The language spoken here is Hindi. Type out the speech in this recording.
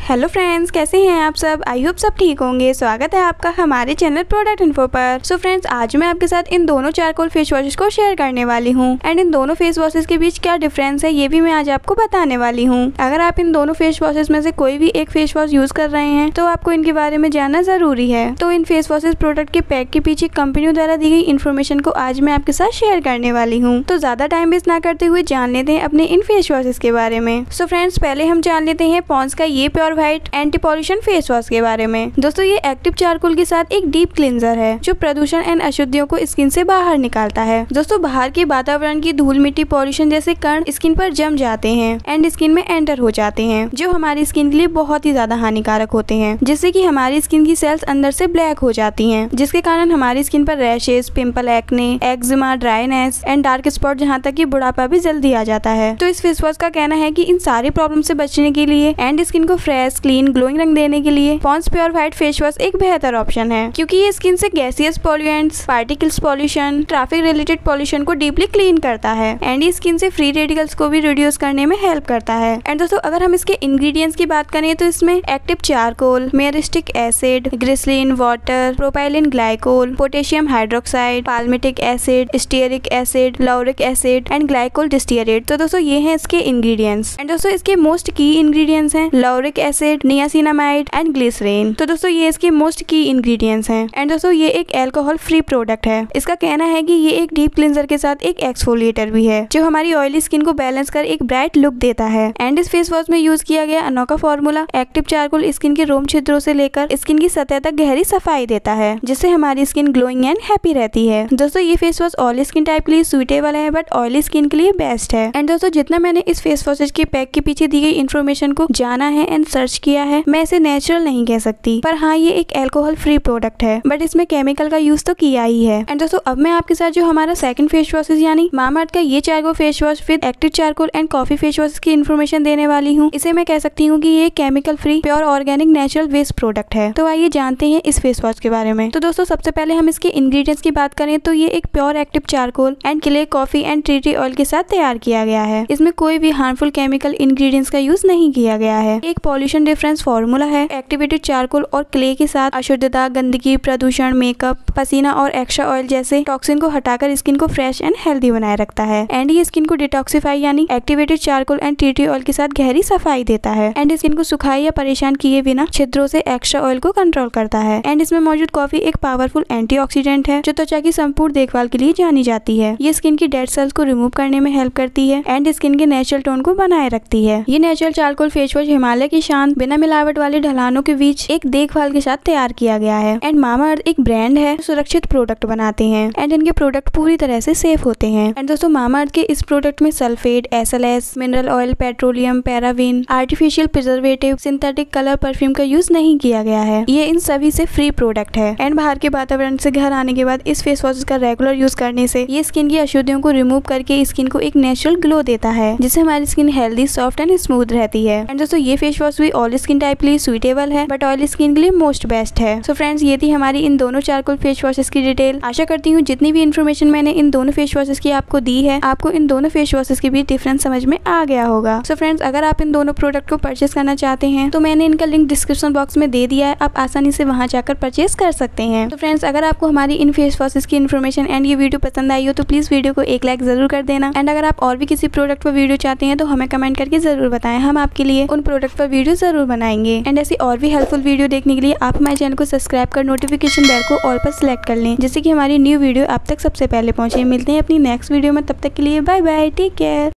हेलो फ्रेंड्स, कैसे हैं आप सब। आई होप सब ठीक होंगे। स्वागत है आपका हमारे चैनल प्रोडक्ट इन्फो पर। सो फ्रेंड्स, आज मैं आपके साथ इन दोनों चारकोल फेस वॉशेस को शेयर करने वाली हूँ एंड इन दोनों फेस वॉशेस के बीच क्या डिफरेंस है ये भी मैं आज आपको बताने वाली हूँ। अगर आप इन दोनों फेस वॉशेस में से कोई भी एक फेस वॉश यूज कर रहे हैं तो आपको इनके बारे में जानना जरूरी है। तो इन फेस वॉशेस प्रोडक्ट के पैक के पीछे कंपनियों द्वारा दी गई इन्फॉर्मेशन को आज मैं आपके साथ शेयर करने वाली हूँ। तो ज्यादा टाइम वेस्ट ना करते हुए जान लेते हैं अपने इन फेस वॉशेस के बारे में। सो फ्रेंड्स, पहले हम जान लेते हैं पॉन्ड्स का ये pure white anti pollution face wash के बारे में। दोस्तों, ये एक्टिव चारकोल के साथ एक डीप क्लींजर है जो प्रदूषण एंड अशुद्धियों को स्किन से बाहर निकालता है। दोस्तों, बाहर के वातावरण की धूल मिट्टी पॉल्यूशन जैसे कण स्किन पर जम जाते हैं एंड स्किन में एंटर हो जाते हैं जो हमारी स्किन के लिए बहुत ही ज्यादा हानिकारक होते हैं, जिससे कि हमारी स्किन की सेल्स अंदर से ब्लैक हो जाती हैं, जिसके कारण हमारी स्किन पर rashes, pimple, acne, eczema, dryness and dark spot, जहाँ तक कि बुढ़ापा भी जल्दी आ जाता है। तो इस फेस वॉश का कहना है कि इन सारी प्रॉब्लम से बचने के लिए एंड स्किन को फ्रेश, क्लीन, ग्लोइंग रंग देने के लिए Pond's pure white face wash एक बेहतर ऑप्शन है, क्योंकि ये स्किन से gaseous pollutants, particles pollution, traffic related pollution को डीपली क्लीन करता है एंड ये स्किन से फ्री रेडिकल्स को भी रिड्यूस करने में हेल्प करता है। एंड दोस्तों, अगर हम इसके इंग्रेडिएंट्स की बात करें तो इसमें active charcoal, myristic acid, glycerine, water, propylene glycol, potassium hydroxide, palmitic acid, stearic acid, lauric acid and glycol distearate. तो दोस्तों, ये हैं इसके इंग्रेडिएंट्स। एंड दोस्तों, इसके मोस्ट की इंग्रेडिएंट्स हैं lauric acid, niacinamide and glycerine. तो दोस्तों, ये इसके मोस्ट की इंग्रेडिएंट्स हैं। एंड दोस्तों, ये एक अल्कोहल फ्री प्रोडक्ट है। इसका कहना है कि ये एक डीप क्लींजर के साथ एक एक्सफोलिएटर भी है जो हमारी ऑयली स्किन को बैलेंस कर एक ब्राइट लुक देता है। एंड इस फेस वॉश में यूज किया गया अनोखा फॉर्मूला एक्टिव चारकोल स्किन के रोम छिद्रों से लेकर स्किन की सतह तक गहरी सफाई देता है, जिससे हमारी स्किन ग्लोइंग एंड हैप्पी रहती है। दोस्तों, ये face wash oily skin type के लिए सुइटेबल है बट ऑयली स्किन के लिए बेस्ट है। एंड दोस्तों, जितना मैंने इस फेस वॉश के पैक के पीछे दी गई इन्फॉर्मेशन को जाना है एंड सर्च किया है, मैं इसे नेचुरल नहीं कह सकती, पर हाँ, ये एक अल्कोहल फ्री प्रोडक्ट है बट इसमें केमिकल का यूज तो किया ही है। एंड दोस्तों, अब मैं आपके साथ जो हमारा सेकंड फेस वॉश यानी मामाअर्थ का ये charcoal face wash with active charcoal and coffee face wash की इन्फॉर्मेशन देने वाली हूँ। इसे मैं कह सकती हूँ कि ये chemical free pure organic natural waste product है। तो आइए जानते हैं इस फेस वॉश के बारे में। तो दोस्तों, सबसे पहले हम इसके इंग्रेडिएंट्स की बात करें तो ये एक pure active charcoal and clay coffee and tea tree oil के साथ तैयार किया गया है। इसमें कोई भी हार्मफुल केमिकल इंग्रेडिएंट्स का यूज नहीं किया गया है। एक पॉल्यूशन डिफरेंस फॉर्मूला है। एक्टिवेटेड चारकोल और क्ले के साथ अशुद्धता, गंदगी, प्रदूषण, मेकअप, पसीना और एक्स्ट्रा ऑयल जैसे टॉक्सिन को हटाकर स्किन को फ्रेश एंड हेल्दी बनाए रखता है। एंड ये स्किन को डिटॉक्सिफाई यानी activated charcoal and tea tree oil के साथ गहरी सफाई देता है एंड स्किन को सुखाई या परेशान किए बिना छिद्रों से एक्स्ट्रा ऑयल को कंट्रोल करता है। एंड इसमें मौजूद कॉफी एक पावरफुल एंटीऑक्सीडेंट है जो त्वचा की संपूर्ण देखभाल के लिए जानी जाती है। ये स्किन की डेड सेल्स को रिमूव करने में हेल्प करती है एंड स्किन के नेचुरल टोन को बनाए रखती है। ये natural charcoal face wash Himalaya की शान, बिना मिलावट वाले ढलानों के बीच एक देखभाल के साथ तैयार किया गया है। एंड मामाअर्थ एक ब्रांड है जो सुरक्षित प्रोडक्ट बनाते हैं एंड इनके प्रोडक्ट पूरी तरह से सेफ होते हैं। एंड दोस्तों, मामाअर्थ के इस प्रोडक्ट में sulphate, SLS, mineral oil, petroleum, paraffin, artificial preservative, synthetic colour, perfume का यूज नहीं किया गया है। ये इन सभी से फ्री प्रोडक्ट है। एंड बाहर के वातावरण से घर आने के बाद इस फेस वॉश का रेगुलर यूज करने से ये स्किन की अशुद्धियों को रिमूव करके स्किन को एक नेचुरल ग्लो देता है, जिससे हमारी skin healthy, soft and smooth रहती है। एंड दोस्तों, ये फेस वॉश भी ऑयल स्किन टाइप के लिए सुइटेबल है बट ऑयल स्किन के लिए मोस्ट बेस्ट है। सो फ्रेंड्स, ये थी हमारी इन दोनों चारकोल फेस वॉशेस की डिटेल। आशा करती हूँ जितनी भी इन्फॉर्मेशन मैंने इन दोनों फेस वॉशेस की आपको दी है, आपको इन दोनों फेस वॉशेस के बीच डिफरेंस समझ में आ गया होगा। सो फ्रेंड्स, अगर आप इन दोनों प्रोडक्ट को परचेस करना चाहते हैं तो मैंने इनका लिंक डिस्क्रिप्शन बॉक्स में दे दिया है, आप आसानी से वहां जाकर परचेस कर सकते हैं। तो फ्रेंड्स, अगर आपको हमारी इन फेस वॉशेस की इन्फॉर्मेशन एंड ये वीडियो पसंद आई हो तो प्लीज वीडियो को एक लाइक जरूर कर देना। एंड अगर आप और भी किसी प्रोडक्ट पर वीडियो चाहते हैं तो हमें कमेंट करके जरूर बताएं, हम आपके लिए उन प्रोडक्ट पर वीडियो जरूर बनाएंगे। एंड ऐसी और भी हेल्पफुल वीडियो देखने के लिए आप हमारे चैनल को सब्सक्राइब कर नोटिफिकेशन बेल को ऑल पर सिलेक्ट कर लें, जिससे कि हमारी न्यू वीडियो आप तक सबसे पहले पहुंचे। मिलते हैं अपनी नेक्स्ट वीडियो में, तब तक के लिए बाय बाय, टेक केयर।